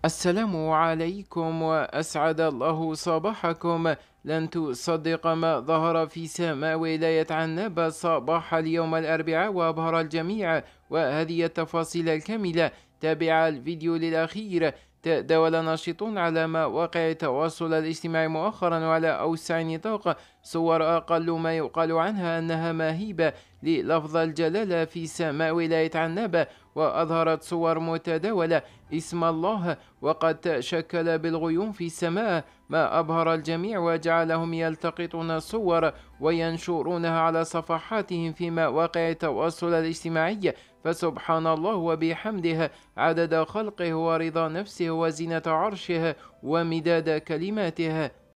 السلام عليكم وأسعد الله صباحكم. لن تصدق ما ظهر في سماء ولاية عنابة صباح اليوم الأربعاء وأبهر الجميع، وهذه التفاصيل الكاملة. تابع الفيديو للأخير. تداول ناشطون على مواقع التواصل الاجتماعي مؤخرا وعلى أوسع نطاق صور أقل ما يقال عنها أنها مهيبة للفظ الجلالة في سماء ولاية عنابة، وأظهرت صور متداولة اسم الله وقد تشكل بالغيوم في السماء، ما أبهر الجميع وجعلهم يلتقطون الصور وينشرونها على صفحاتهم في مواقع التواصل الاجتماعي. فسبحان الله وبحمده عدد خلقه ورضا نفسه وزنة عرشه ومداد كلماته.